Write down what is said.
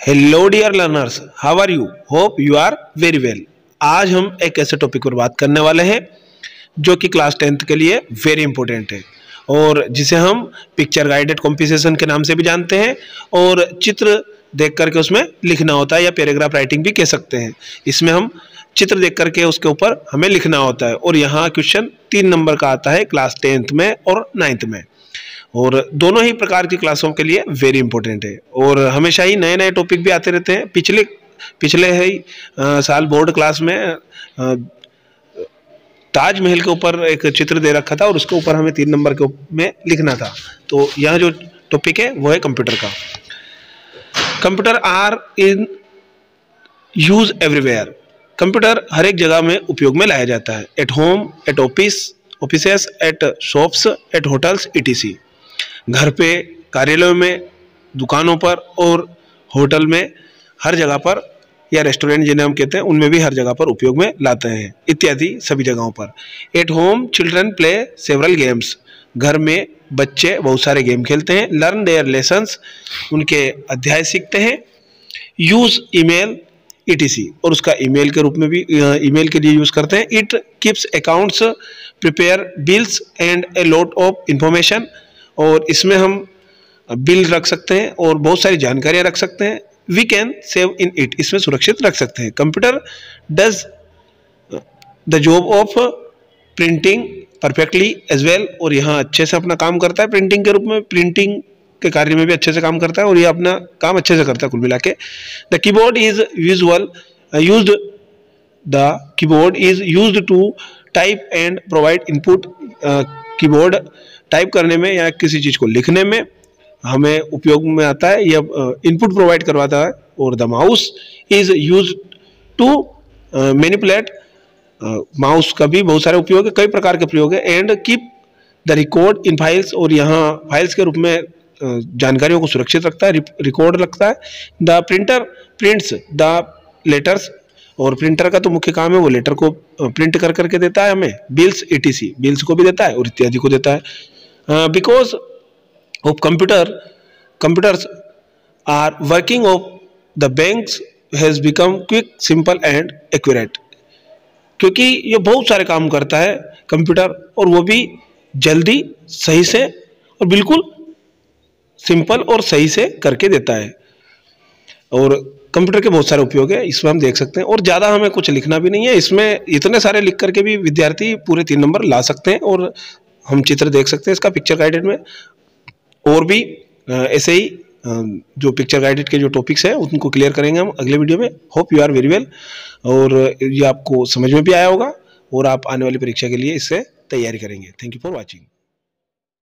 Hello dear learners, how are you? Hope you are very well. आज हम एक ऐसे टॉपिक पर बात करने वाले हैं जो कि क्लास 10th के लिए वेरी इंपॉर्टेंट है और जिसे हम पिक्चर गाइडेड कॉम्पोजिशन के नाम से भी जानते हैं और चित्र देख करके उसमें लिखना होता है या पैराग्राफ राइटिंग भी कह सकते हैं। इसमें हम चित्र देख करके उसके ऊपर हमें लिखना होता है और यहाँ क्वेश्चन 3 नंबर का आता है क्लास 10th में और 9th में, और दोनों ही प्रकार की क्लासों के लिए वेरी इंपॉर्टेंट है। और हमेशा ही नए नए टॉपिक भी आते रहते हैं। पिछले ही साल बोर्ड क्लास में ताजमहल के ऊपर एक चित्र दे रखा था और उसके ऊपर हमें 3 नंबर के में लिखना था। तो यहाँ जो टॉपिक है वो है कंप्यूटर का। Computer are in use everywhere. Computer हर एक जगह में उपयोग में लाया जाता है। At home, at offices, at shops, at hotels etc। घर पे, कार्यालयों में, दुकानों पर और होटल में, हर जगह पर, या रेस्टोरेंट जिन्हें हम कहते हैं उनमें भी हर जगह पर उपयोग में लाते हैं इत्यादि सभी जगहों पर। At home children play several games. घर में बच्चे बहुत सारे गेम खेलते हैं। लर्न देयर लेसन्स, उनके अध्याय सीखते हैं। यूज ईमेल etc, और उसका ईमेल के रूप में भी ईमेल के लिए यूज करते हैं। It keeps accounts, prepare bills and a lot of information, और इसमें हम बिल रख सकते हैं और बहुत सारी जानकारियां रख सकते हैं। We can save in it, इसमें सुरक्षित रख सकते हैं। Computer does the job of printing perfectly as well, और यहाँ अच्छे से अपना काम करता है प्रिंटिंग के रूप में। प्रिंटिंग के कार्य में भी अच्छे से काम करता है और ये अपना काम अच्छे से करता है कुल मिला के। The keyboard is used the keyboard is used to type and provide input. Keyboard type करने में या किसी चीज़ को लिखने में हमें उपयोग में आता है, यह इनपुट प्रोवाइड करवाता है। और the mouse is use to manipulate. Mouse का भी बहुत सारे उपयोग है, कई प्रकार के प्रयोग है। And keep the record in files, और यहाँ फाइल्स के रूप में जानकारियों को सुरक्षित रखता है, रिकॉर्ड रखता है। The printer prints the letters, और प्रिंटर का तो मुख्य काम है वो लेटर को प्रिंट कर करके देता है हमें। बिल्स etc, बिल्स को भी देता है और इत्यादि को देता है। Because of computers are working of the banks has become quick, simple and accurate. क्योंकि ये बहुत सारे काम करता है कंप्यूटर, और वो भी जल्दी, सही से और बिल्कुल सिंपल और सही से करके देता है। और कंप्यूटर के बहुत सारे उपयोग है, इसमें हम देख सकते हैं। और ज़्यादा हमें कुछ लिखना भी नहीं है, इसमें इतने सारे लिख करके भी विद्यार्थी पूरे 3 नंबर ला सकते हैं। और हम चित्र देख सकते हैं इसका पिक्चर गाइडेड में, और भी ऐसे ही जो पिक्चर गाइडेड के जो टॉपिक्स हैं उनको क्लियर करेंगे हम अगले वीडियो में। Hope you are very well, और ये आपको समझ में भी आया होगा और आप आने वाली परीक्षा के लिए इससे तैयारी करेंगे। Thank you for watching.